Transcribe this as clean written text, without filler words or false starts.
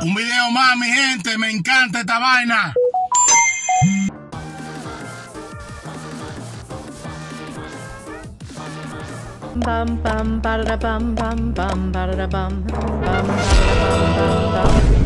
Un video más, mi gente. Me encanta esta vaina. Bam bam ba da bam bam bam ba da bam bam ba da bam bam bam.